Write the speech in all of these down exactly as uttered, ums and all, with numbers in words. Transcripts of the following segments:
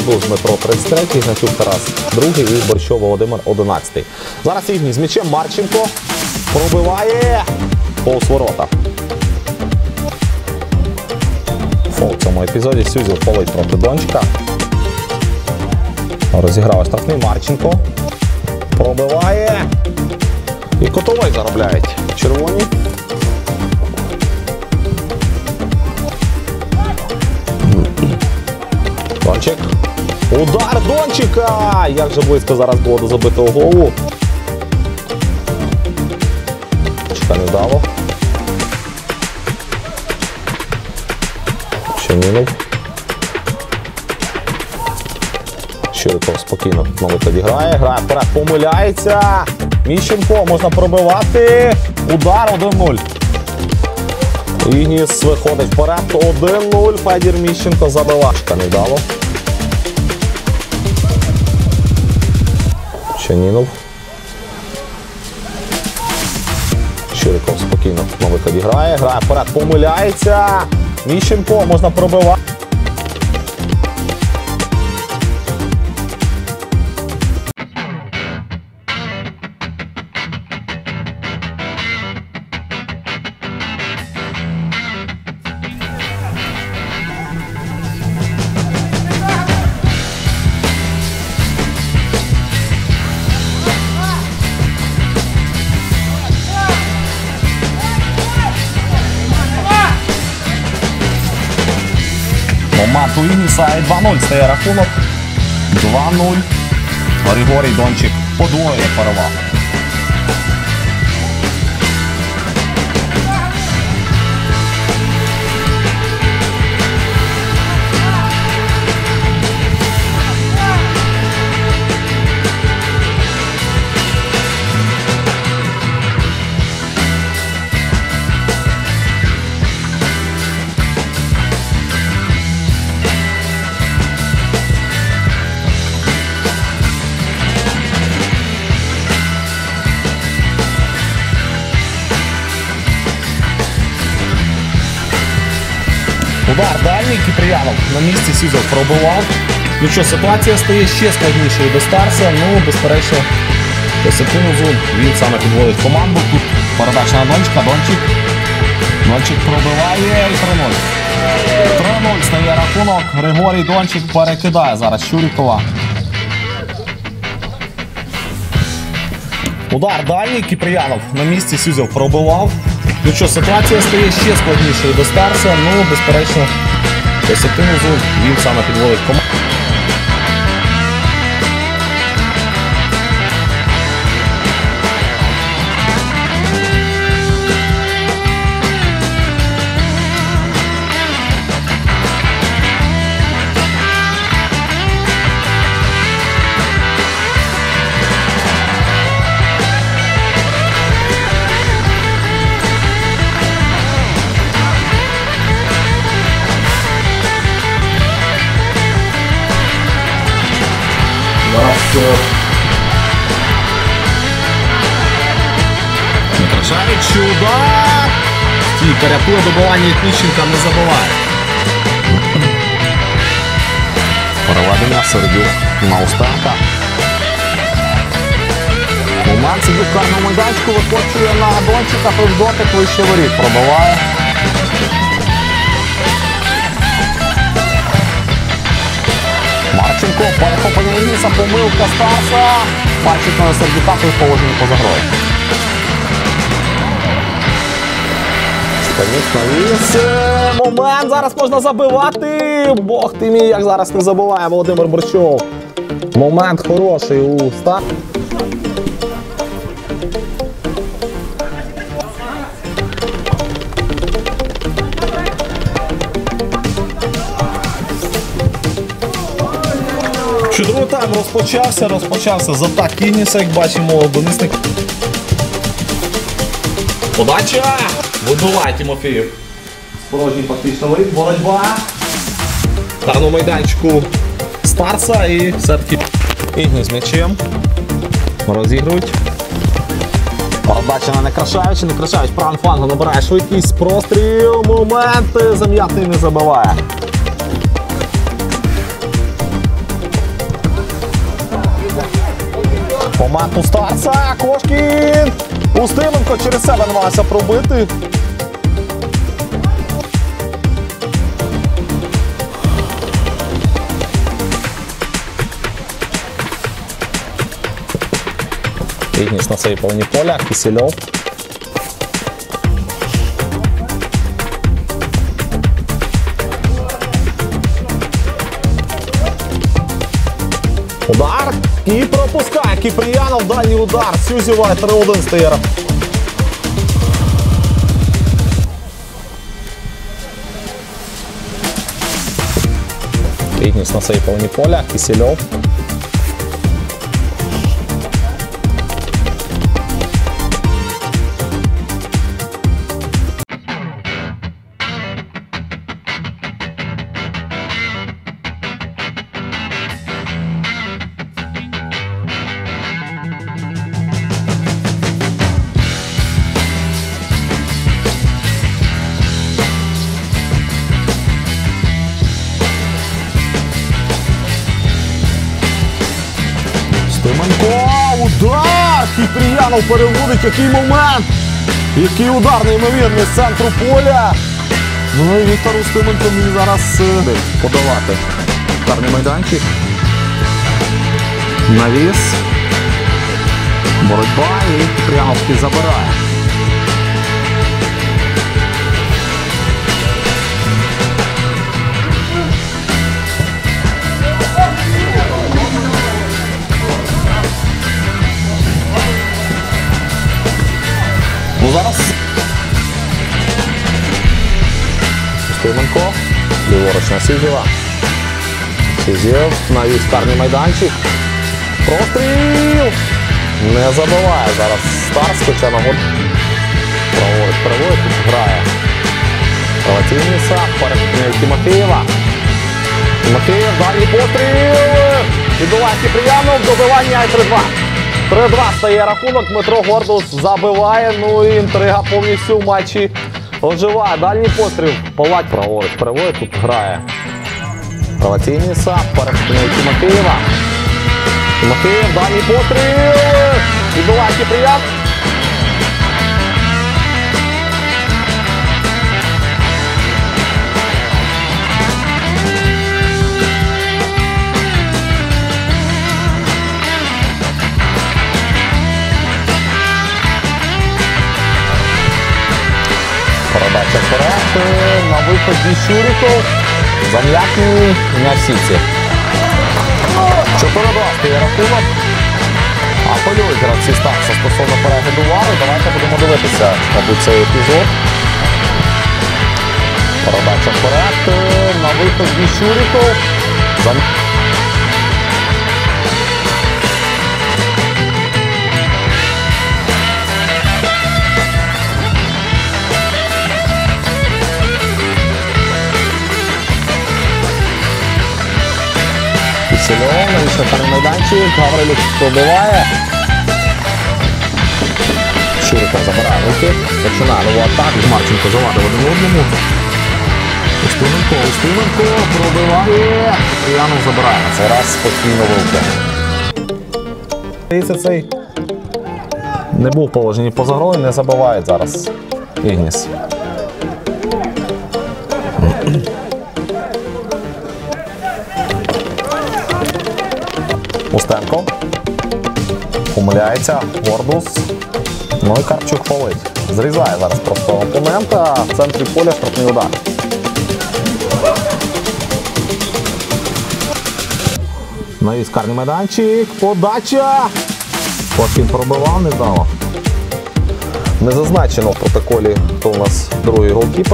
Гарбуз Дмитро тридцять третій, Ігнатюк Тарас другий і Борщов Володимир одинадцятий. Зараз Ігній з м'ячем, Марченко пробиває повз ворота. Фол в цьому епізоді. Сюзів фолить проти Дончика. Розіграв штрафний, Марченко пробиває. І Котовий заробляють червоні. Дончик. Удар Дончика! Як же близько зараз було до забитого голу. Чека не вдало. Щемінов. Щириков спокійно на виході грає. Грає вперед, помиляється. Міщенко, можна пробивати. Удар один нуль. Ігніс виходить вперед. один нуль. Федір Міщенко забиває. Чека не вдало. Щемінов. Щириков спокійно на виході грає. Грає вперед, помиляється. Міщенко, можна пробивати. Момент у Ігніса і два нуль стає рахунок. два нуль. Григорій Дончик подвоює перевагу. Удар дальній, Кіпріянов на місці Сюзов пробував. Ну що, ситуація стає ще складнішою до Старса. Ну, безперечно, Косякунузу він саме підводить команду. Тут передача на Дончика, Дончик. Дончик пробиває і три нуль. три нуль стає рахунок. Григорій Дончик перекидає зараз Щурікова. Удар дальній, Кіпріянов на місці Сюзов пробивав. Ну що, ситуація стає ще складнішою до Старса. Ну, безперечно, Косякунузу він саме підводить команду. Некрашевич, удар! Стійка рятує добивання, і Кліщенка не забиває. Переведення Сердюк на Устенка. Момент Сердюк в карному майданчику викочує на Дончика, тож дотик вище воріт пробиває. Марченко, перехоплення Ігніса, помилка Старса. Бачить на Сердюка, той положення поза грою. Станіс навіс. Момент, зараз можна забивати. Бог ти мій, як зараз не забиває Володимир Борщов. Момент хороший у Старса. Другий тайм розпочався, розпочався з атак Ігніса, як бачимо, Денисник. Подача! Вибиває Тимофіїв. Порожній фактично воріт, боротьба. В карному майданчику Старса і все-таки Ігніс з м'ячем. Розігрують. Передача на Некрашевича. Некрашевич правим флангом набирає швидкість, простріл, момент, Зам'ятний не забиває. Момент у Старса. Кошкін. Устименко через себе намагався пробити. Ігніс на цій половині поля. Кисельов. Удар. І пропускає Кіпріянов. Дальній удар. Сюзєва. три один стає. Ігніс на цій половині поля. Кисельов. Устименко, удар! Кіпріянов переводить, який момент! Який удар неймовірний з центру поля! Ну і Віктор Устименко мені зараз подавати. Карний майданчик. Навіс. Боротьба і Кіпріянов забирає. Ну зараз Устименко, ліворуч на Сізєва. Сізєв, навіть карний майданчик. Простріл! Не забиває зараз Старс, хоча нагод праворуч переводить, тут грає. Палатініса, перед Тимофєєва. Тимофєєв, дальній постріл! Відбуває Кіпріянов, добивання і три два. три два стає рахунок, Дмитро Гордус забиває, ну і інтрига повністю в матчі оживає. Дальній постріл, Палать праворуч переводить, тут грає Палатініса, перед Тимофєєва. Тимофєєв, дальній постріл, відбуває Кіпріян. Передача вперед, на виході Щуриков, зам'якнений на сітці. чотири два стає рахунок. Апелюють гравці Старса стосовно перегляду вари. Давайте будемо дивитися, мабуть, цей епізод. Передача вперед, на виході Щуриков. Зам... Кисельов, навіщо карний майданчик, Гаврилюк пробиває. Щуриков забирає руки, починає нову атаку, Марченко завадив один одному. Устименко, Устименко пробиває, Кіпріянов забирає, на цей раз спокійно в руки. Здається, цей не був в положенні поза грою, не забиває зараз Ігніс. Устенко. Помиляється. Гордус. Ну і Карпчук фолить. Зрізає зараз просто опонента. В центрі поля штрафний удар. Навіс карний майданчик. Подача. Кошкін пробивав, не дало. Не зазначено в протоколі, хто у нас другий голкіпер.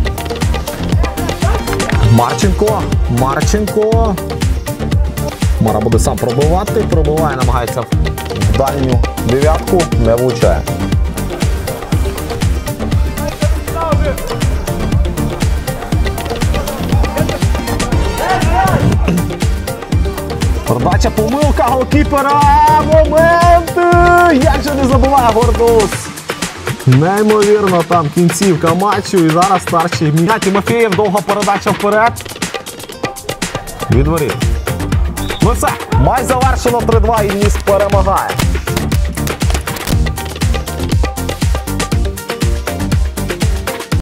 Марченко. Марченко. Мара буде сам пробивати, пробиває, намагається в дальню дев'ятку, не влучає. Передача, помилка голкіпера, момент! Як же не забуває Гордус! Неймовірно, там кінцівка матчу і зараз старший м'яч. Тимофєєв, довга передача вперед. Від воріт. Ну все, матч завершено три два, і Ігніс перемагає.